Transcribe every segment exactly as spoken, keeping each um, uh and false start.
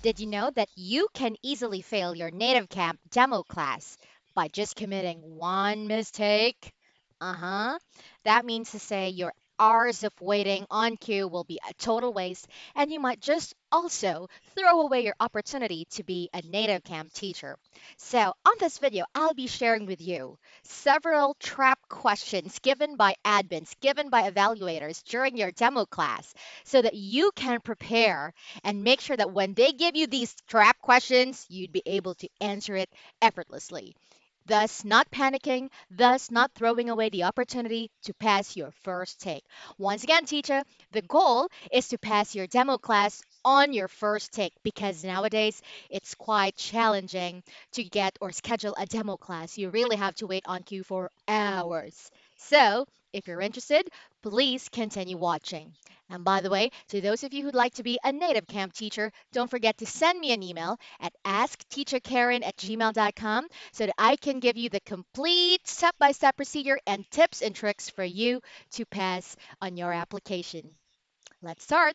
Did you know that you can easily fail your native camp demo class by just committing one mistake? Uh huh. That means to say your hours of waiting on queue will be a total waste, and you might just also throw away your opportunity to be a native camp teacher. So, on this video, I'll be sharing with you several trap questions given by admins, given by evaluators during your demo class, so that you can prepare and make sure that when they give you these trap questions, you'd be able to answer it effortlessly. Thus, not panicking, thus, not throwing away the opportunity to pass your first take. Once again, teacher, the goal is to pass your demo class on your first take because nowadays it's quite challenging to get or schedule a demo class. You really have to wait on queue for hours. So, if you're interested, please continue watching. And by the way, to those of you who'd like to be a native camp teacher, don't forget to send me an email at askteacherkaren at gmail dot com so that I can give you the complete step by step procedure and tips and tricks for you to pass on your application. Let's start.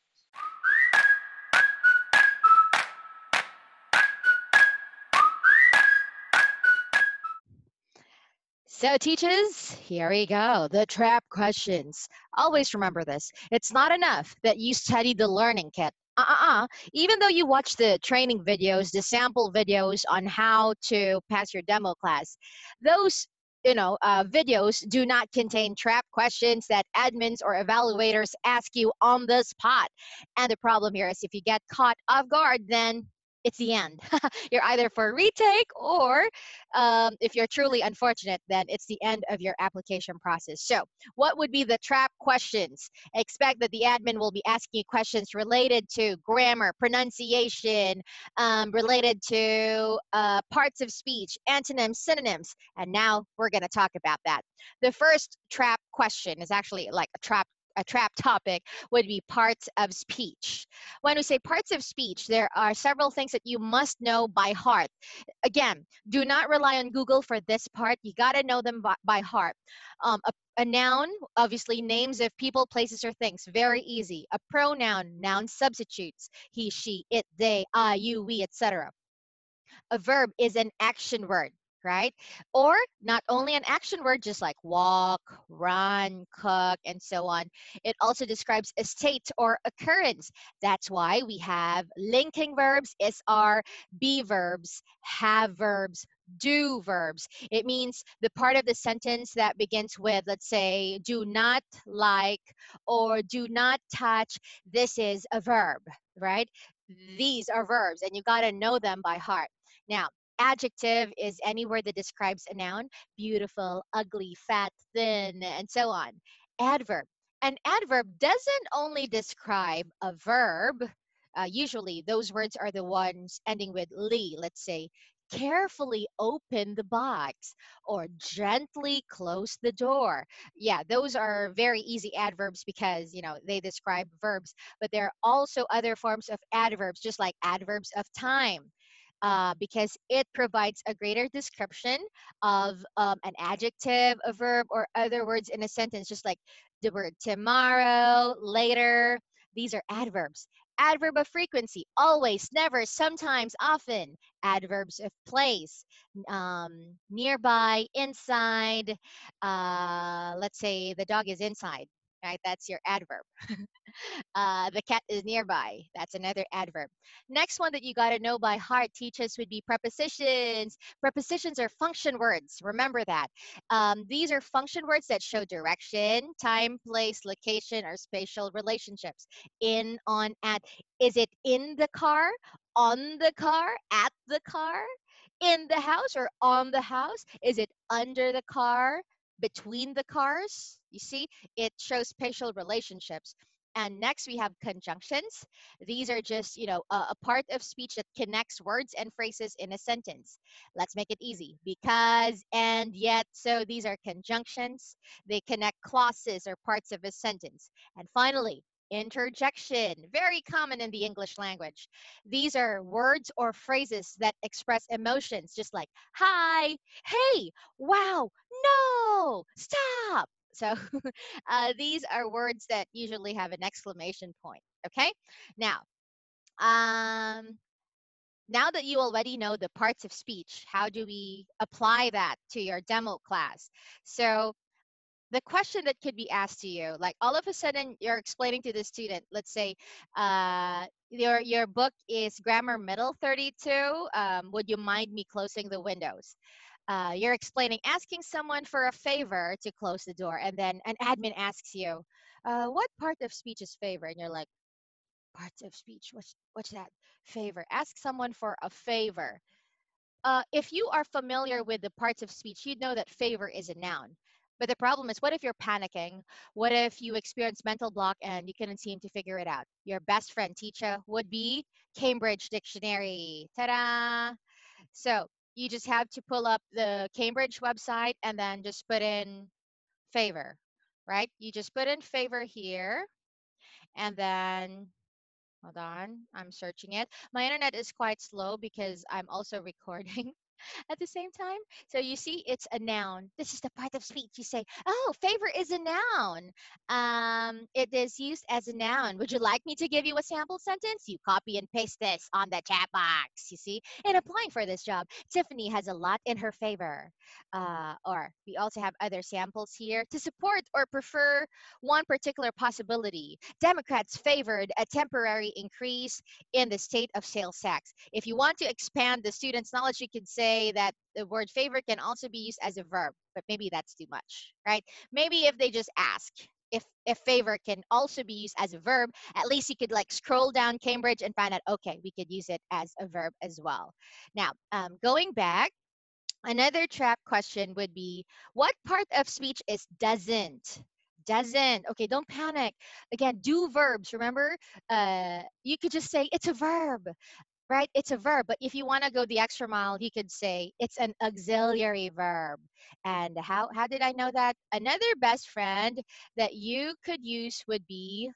So, teachers, here we go. The trap questions. Always remember this. It's not enough that you study the learning kit. Uh-uh. Even though you watch the training videos, the sample videos on how to pass your demo class, those you know, uh, videos do not contain trap questions that admins or evaluators ask you on the spot. And the problem here is if you get caught off guard, then it's the end. You're either for retake or um, if you're truly unfortunate, then it's the end of your application process. So, what would be the trap questions? Expect that the admin will be asking you questions related to grammar, pronunciation, um, related to uh, parts of speech, antonyms, synonyms. And now we're going to talk about that. The first trap question is actually like a trap a trap topic would be parts of speech. When we say parts of speech, there are several things that you must know by heart. Again, do not rely on Google for this part. You got to know them by, by heart. Um, a, a noun, obviously, names of people, places, or things. Very easy. A pronoun, noun substitutes. He, she, it, they, I, you, we, et cetera. A verb is an action word, right? Or not only an action word, just like walk, run, cook, and so on. It also describes a state or occurrence. That's why we have linking verbs, is are, be verbs, have verbs, do verbs. It means the part of the sentence that begins with, let's say, do not like or do not touch. This is a verb, right? These are verbs, and you got to know them by heart. Now, adjective is any word that describes a noun: beautiful, ugly, fat, thin, and so on. Adverb. An adverb doesn't only describe a verb. Uh, usually, those words are the ones ending with "ly." Let's say, carefully open the box or gently close the door. Yeah, those are very easy adverbs because, you know, they describe verbs, but there are also other forms of adverbs, just like adverbs of time, uh, because it provides a greater description of um, an adjective, a verb, or other words in a sentence, just like the word tomorrow, later. These are adverbs. Adverb of frequency: always, never, sometimes, often. Adverbs of place: um, nearby, inside. Uh, let's say the dog is inside, right? That's your adverb. Uh, the cat is nearby. That's another adverb. Next one that you got to know by heart, teachers, would be prepositions. Prepositions are function words. Remember that. Um, these are function words that show direction, time, place, location, or spatial relationships. In, on, at. Is it in the car, on the car, at the car, in the house, or on the house? Is it under the car, between the cars? You see, it shows spatial relationships. And next we have conjunctions. These are just, you know, a, a part of speech that connects words and phrases in a sentence. Let's make it easy. Because, and, yet. So these are conjunctions. They connect clauses or parts of a sentence. And finally, interjection, very common in the English language. These are words or phrases that express emotions, just like hi, hey, wow, no, stop. So uh, these are words that usually have an exclamation point. Okay. Now, Um, now that you already know the parts of speech, how do we apply that to your demo class? So the question that could be asked to you, like all of a sudden you're explaining to the student, let's say uh, your your book is grammar middle thirty-two, um, would you mind me closing the windows? Uh, you're explaining, asking someone for a favor to close the door, and then an admin asks you, uh, what part of speech is favor? And you're like, parts of speech, what's what's that? Favor, ask someone for a favor. Uh, if you are familiar with the parts of speech, you'd know that favor is a noun. But the problem is, what if you're panicking? What if you experience mental block and you couldn't seem to figure it out? Your best friend, Teacha, would be Cambridge Dictionary. Ta-da! So you just have to pull up the Cambridge website and then just put in favor, right? You just put in favor here, and then hold on, I'm searching it. My internet is quite slow because I'm also recording at the same time. So you see, it's a noun. This is the part of speech. You say, oh, favor is a noun. Um, it is used as a noun. Would you like me to give you a sample sentence? You copy and paste this on the chat box. You see, in applying for this job, Tiffany has a lot in her favor. Uh, or we also have other samples here to support or prefer one particular possibility. Democrats favored a temporary increase in the state of sales tax. If you want to expand the student's knowledge, you could say that the word favor can also be used as a verb, but maybe that's too much, right? Maybe if they just ask if if favor can also be used as a verb, at least you could like scroll down Cambridge and find out, okay, we could use it as a verb as well. Now, um, going back, another trap question would be, what part of speech is doesn't? Doesn't. Okay, don't panic. Again, do verbs. Remember, uh, you could just say it's a verb, right? It's a verb. But if you want to go the extra mile, you could say it's an auxiliary verb. And how how did I know that? Another best friend that you could use would be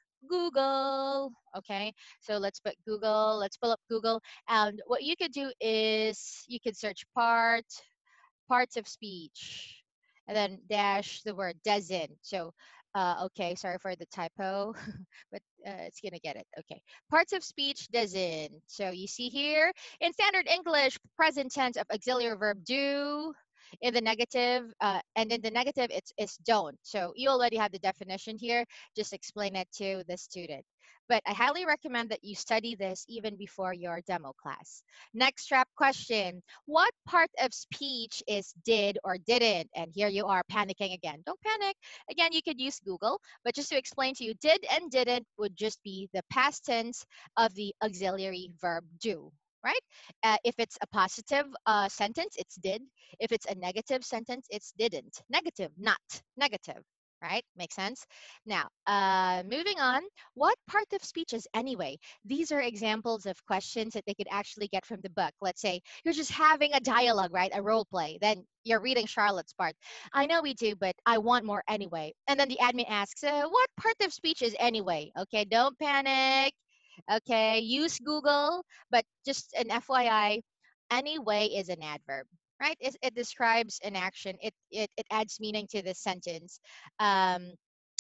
Google. Okay, so let's put Google. Let's pull up Google. And what you could do is you could search part parts of speech, and then dash the word doesn't. So, uh, okay, sorry for the typo, but uh, it's gonna get it. Okay, parts of speech doesn't. So you see here in standard English, present tense of auxiliary verb do. In the negative, uh, and in the negative, it's it's don't. So you already have the definition here. Just explain it to the student. But I highly recommend that you study this even before your demo class. Next trap question: what part of speech is did or didn't? And here you are panicking again. Don't panic. Again, you could use Google, but just to explain to you, did and didn't would just be the past tense of the auxiliary verb do, right? Uh, if it's a positive uh, sentence, it's did. If it's a negative sentence, it's didn't. Negative, not negative. Right? Makes sense? Now, uh, moving on, what part of speech is anyway? These are examples of questions that they could actually get from the book. Let's say you're just having a dialogue, right? A role play. Then you're reading Charlotte's part. I know we do, but I want more anyway. And then the admin asks, uh, what part of speech is anyway? Okay, don't panic. Okay, use Google, but just an F Y I, anyway is an adverb. Right? It, it describes an action. It, it it adds meaning to the sentence. Um,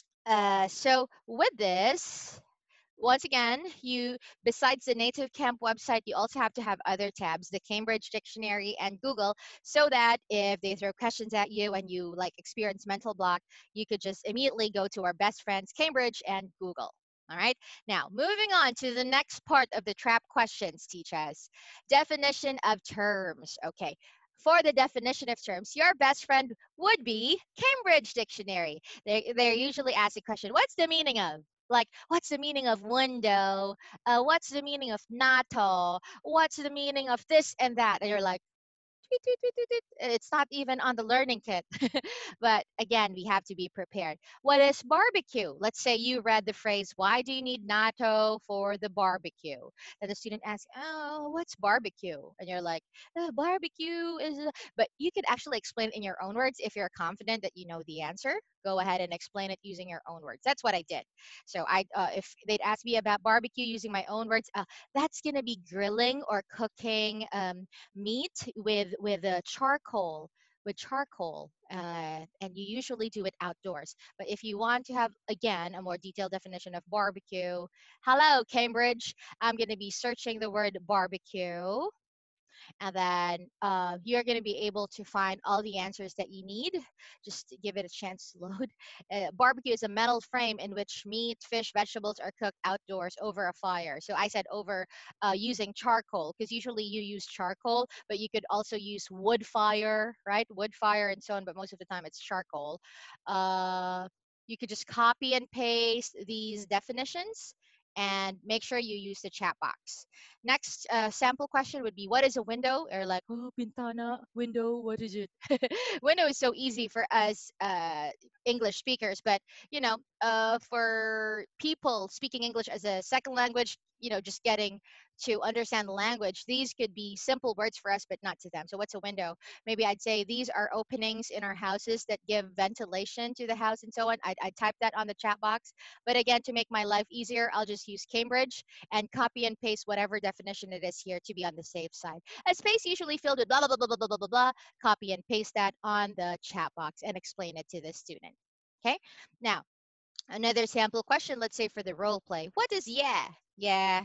uh, so with this, once again, you besides the native camp website, you also have to have other tabs, the Cambridge Dictionary and Google, so that if they throw questions at you and you like experience mental block, you could just immediately go to our best friends Cambridge and Google. All right. Now, moving on to the next part of the trap questions, teachers. Definition of terms. Okay. For the definition of terms, your best friend would be Cambridge Dictionary. They, they're usually asked a question, what's the meaning of? Like, what's the meaning of window? Uh, what's the meaning of natto? What's the meaning of this and that? And you're like, tweet, tweet, tweet, tweet, tweet. It's not even on the learning kit. But again, we have to be prepared. What is barbecue? Let's say you read the phrase, why do you need natto for the barbecue? And the student asks, oh, what's barbecue? And you're like, uh, barbecue is, a-" but you could actually explain it in your own words if you're confident that you know the answer. Go ahead and explain it using your own words. That's what I did. So I, uh, if they'd ask me about barbecue using my own words, uh, that's gonna be grilling or cooking um, meat with with a charcoal with charcoal, uh, and you usually do it outdoors. But if you want to have, again, a more detailed definition of barbecue, hello, Cambridge, I'm going to be searching the word barbecue, and then uh, you're going to be able to find all the answers that you need. Just to give it a chance to load. Uh, barbecue is a metal frame in which meat, fish, vegetables are cooked outdoors over a fire. So I said over uh, using charcoal, because usually you use charcoal, but you could also use wood fire, right? Wood fire and so on, but most of the time it's charcoal. Uh, you could just copy and paste these definitions and make sure you use the chat box. Next uh, sample question would be, what is a window? Or like, oh, pintana, window, what is it? Window is so easy for us uh, English speakers, but you know, uh, for people speaking English as a second language, you know, just getting to understand the language, these could be simple words for us, but not to them. So what's a window? Maybe I'd say these are openings in our houses that give ventilation to the house and so on. I'd, I'd type that on the chat box. But again, to make my life easier, I'll just use Cambridge and copy and paste whatever definition it is here to be on the safe side. A space usually filled with blah, blah, blah, blah, blah, blah, blah, blah, blah. Copy and paste that on the chat box and explain it to the student. Okay, now another sample question, let's say for the role play. What is yeah? Yeah.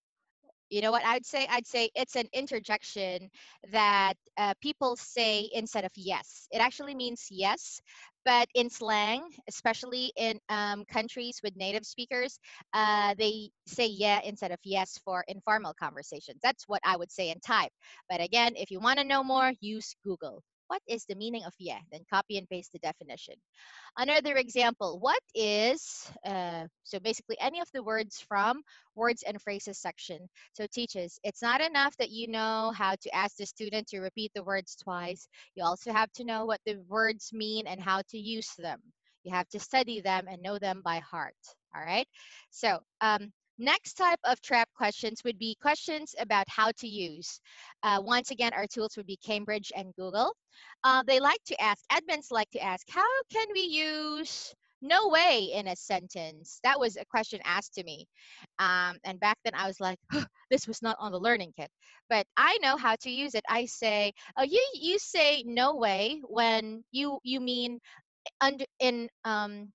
You know what I'd say? I'd say it's an interjection that uh, people say instead of yes. It actually means yes, but in slang, especially in um, countries with native speakers, uh, they say yeah instead of yes for informal conversations. That's what I would say in type. But again, if you want to know more, use Google. What is the meaning of yeah? Then copy and paste the definition. Another example, what is, uh, so basically any of the words from words and phrases section. So teaches, it's not enough that you know how to ask the student to repeat the words twice. You also have to know what the words mean and how to use them. You have to study them and know them by heart. All right. So um, next type of trap questions would be questions about how to use. Uh, once again, our tools would be Cambridge and Google. Uh, they like to ask, admins like to ask, how can we use no way in a sentence? That was a question asked to me. Um, and back then I was like, this was not on the learning kit. But I know how to use it. I say, uh, you, you say no way when you, you mean under, in, um,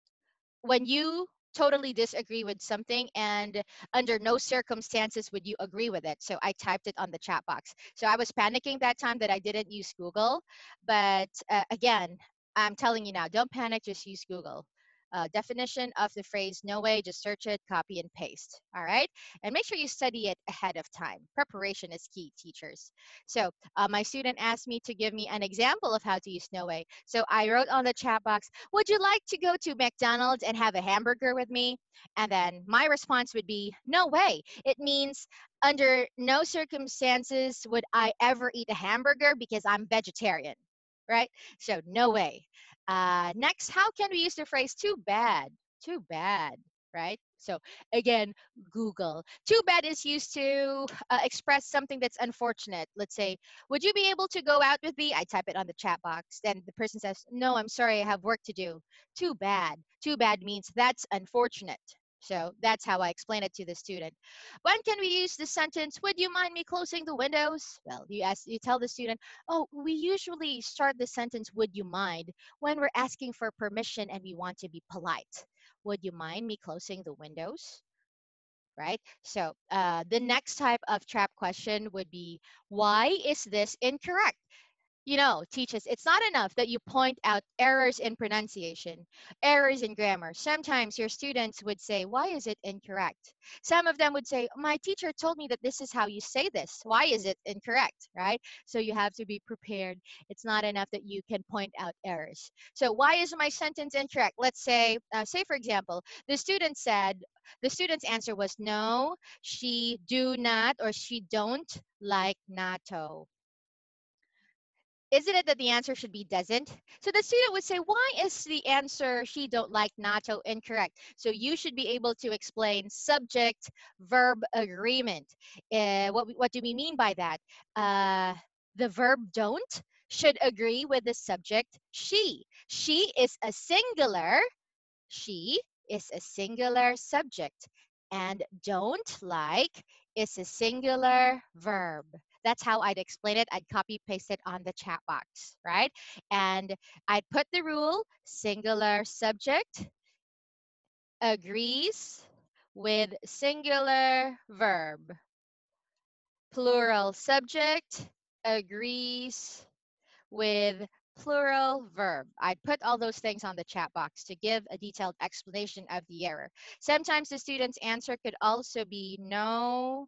when you totally disagree with something and under no circumstances would you agree with it. So I typed it on the chat box. So I was panicking that time that I didn't use Google. But uh, again, I'm telling you now, don't panic, just use Google. Uh, definition of the phrase no way, just search it, copy and paste. All right. And make sure you study it ahead of time. Preparation is key, teachers. So uh, my student asked me to give me an example of how to use no way. So I wrote on the chat box, would you like to go to McDonald's and have a hamburger with me? And then my response would be, no way. It means under no circumstances would I ever eat a hamburger because I'm vegetarian, right? So no way. Uh, next, how can we use the phrase too bad? Too bad, right? So again, Google. Too bad is used to uh, express something that's unfortunate. Let's say, would you be able to go out with me? I type it on the chat box. Then the person says, no, I'm sorry, I have work to do. Too bad. Too bad means that's unfortunate. So that's how I explain it to the student. When can we use the sentence, would you mind me closing the windows? Well, you ask, you tell the student, oh, we usually start the sentence, would you mind, when we're asking for permission and we want to be polite. Would you mind me closing the windows? Right? So uh, the next type of trap question would be, why is this incorrect? You know, teachers, it's not enough that you point out errors in pronunciation, errors in grammar. Sometimes your students would say, why is it incorrect? Some of them would say, my teacher told me that this is how you say this. Why is it incorrect, right? So you have to be prepared. It's not enough that you can point out errors. So why is my sentence incorrect? Let's say, uh, say for example, the student said, the student's answer was no, she do not or she don't like natto. Isn't it that the answer should be doesn't? So the student would say, why is the answer she don't like natto incorrect? So you should be able to explain subject verb agreement. Uh, what, what do we mean by that? Uh, the verb don't should agree with the subject she. She is a singular. She is a singular subject. And don't like is a singular verb. That's how I'd explain it. I'd copy paste it on the chat box, right? And I'd put the rule singular subject agrees with singular verb. Plural subject agrees with plural verb. I'd put all those things on the chat box to give a detailed explanation of the error. Sometimes the student's answer could also be no,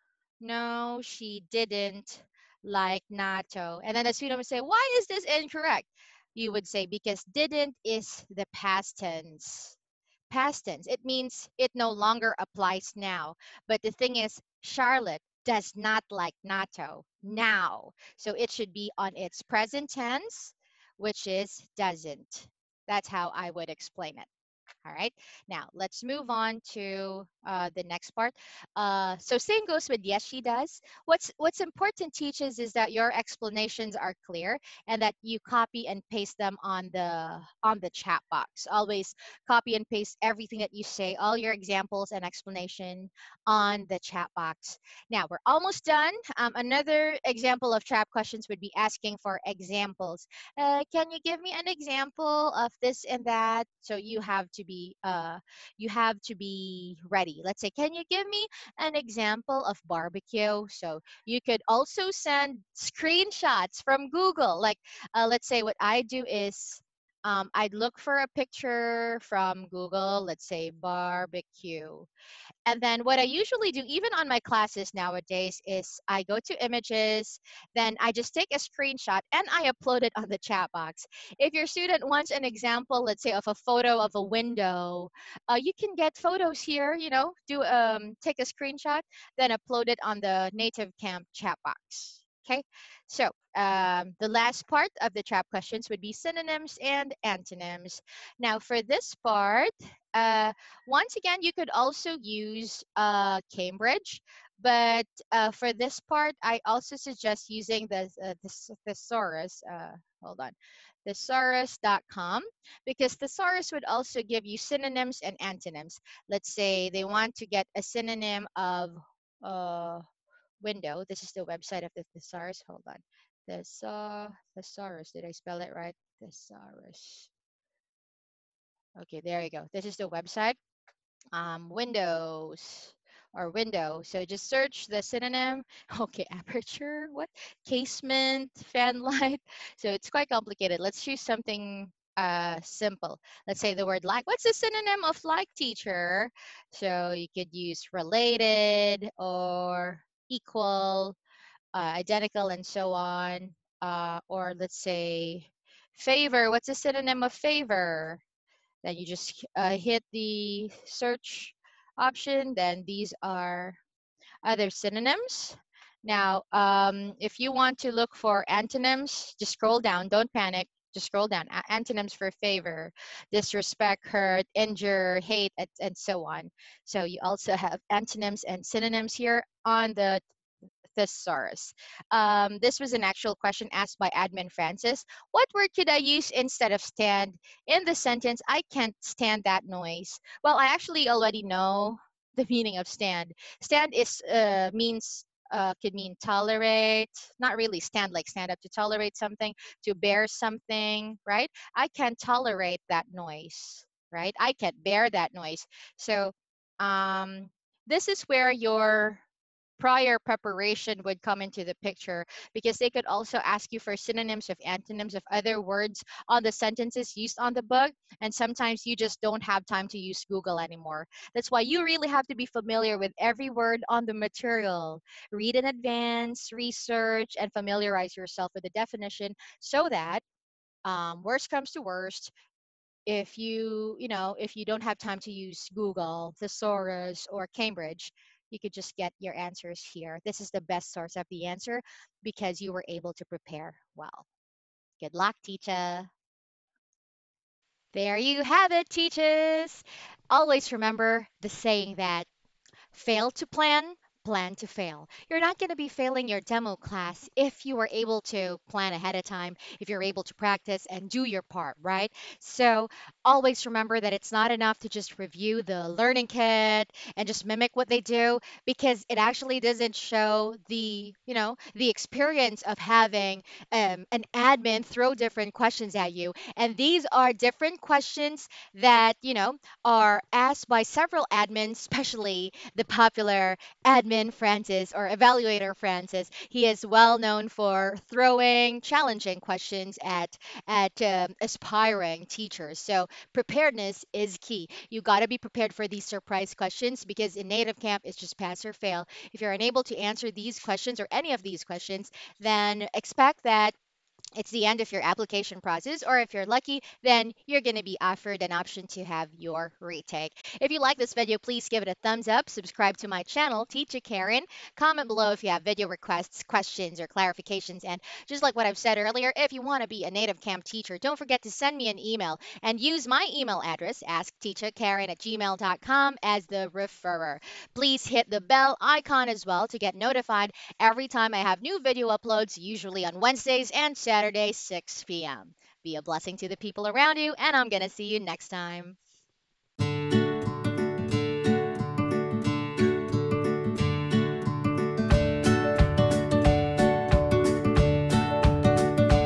no, she didn't like natto. And then the student would say, why is this incorrect? You would say, because didn't is the past tense. Past tense. It means it no longer applies now. But the thing is, Charlotte does not like natto now. So it should be on its present tense, which is doesn't. That's how I would explain it. All right. Now let's move on to uh, the next part. Uh, so same goes with yes, she does. What's what's important teaches is that your explanations are clear and that you copy and paste them on the on the chat box. Always copy and paste everything that you say, all your examples and explanation on the chat box. Now we're almost done. Um, another example of trap questions would be asking for examples. Uh, can you give me an example of this and that? So you have to be uh, you have to be ready. Let's say, can you give me an example of barbecue? So you could also send screenshots from Google. Like, uh, let's say what I do is um, I'd look for a picture from Google, let's say barbecue. And then what I usually do, even on my classes nowadays, is I go to images, then I just take a screenshot and I upload it on the chat box. If your student wants an example, let's say of a photo of a window, uh, you can get photos here, you know, do um, take a screenshot, then upload it on the Native Camp chat box. Okay, so um, the last part of the trap questions would be synonyms and antonyms. Now for this part, uh, once again, you could also use uh, Cambridge, but uh, for this part, I also suggest using the, uh, the thesaurus. Uh, hold on, thesaurus dot com, because thesaurus would also give you synonyms and antonyms. Let's say they want to get a synonym of uh, window. This is the website of the thesaurus. Hold on, Thesa thesaurus. Did I spell it right? Thesaurus. Okay, there you go. This is the website. Um, windows or window. So just search the synonym. Okay, aperture, what? Casement, fan light. So it's quite complicated. Let's choose something uh, simple. Let's say the word like. What's the synonym of like, teacher? So you could use related or equal, uh, identical, and so on. Uh, or let's say favor. What's the synonym of favor? Then you just uh, hit the search option. Then these are other synonyms. Now, um, if you want to look for antonyms, just scroll down. Don't panic. Just scroll down. A- antonyms for favor, disrespect, hurt, injure, hate, and, and so on. So you also have antonyms and synonyms here on the thesaurus. Um, this was an actual question asked by admin Francis. What word could I use instead of stand in the sentence? I can't stand that noise. Well, I actually already know the meaning of stand. Stand is uh, means uh, could mean tolerate, not really stand like stand up, to tolerate something, to bear something, right? I can't tolerate that noise, right? I can't bear that noise. So um, this is where your prior preparation would come into the picture, because they could also ask you for synonyms of antonyms of other words on the sentences used on the book, and sometimes you just don't have time to use Google anymore. That's why you really have to be familiar with every word on the material. Read in advance, research, and familiarize yourself with the definition, so that um, worst comes to worst, if you you know if you don't have time to use Google, thesaurus, or Cambridge, you could just get your answers here. This is the best source of the answer because you were able to prepare well. Good luck, Teacha. There you have it, teachers. Always remember the saying that fail to plan, plan to fail. You're not going to be failing your demo class if you were able to plan ahead of time, if you're able to practice and do your part, right? So always remember that it's not enough to just review the learning kit and just mimic what they do, because it actually doesn't show the, you know, the experience of having um, an admin throw different questions at you. And these are different questions that, you know, are asked by several admins, especially the popular admin Francis or evaluator Francis. He is well known for throwing challenging questions at at um, aspiring teachers. So preparedness is key. You got to be prepared for these surprise questions, because in native camp it's just pass or fail. If you're unable to answer these questions or any of these questions, then expect that it's the end of your application process, or if you're lucky, then you're going to be offered an option to have your retake. If you like this video, please give it a thumbs up, subscribe to my channel, Teacha Karen, comment below if you have video requests, questions, or clarifications, and just like what I've said earlier, if you want to be a native camp teacher, don't forget to send me an email and use my email address, askteachakaren at gmail dot com, as the referrer. Please hit the bell icon as well to get notified every time I have new video uploads, usually on Wednesdays and Saturdays, six p m. Be a blessing to the people around you, and I'm going to see you next time.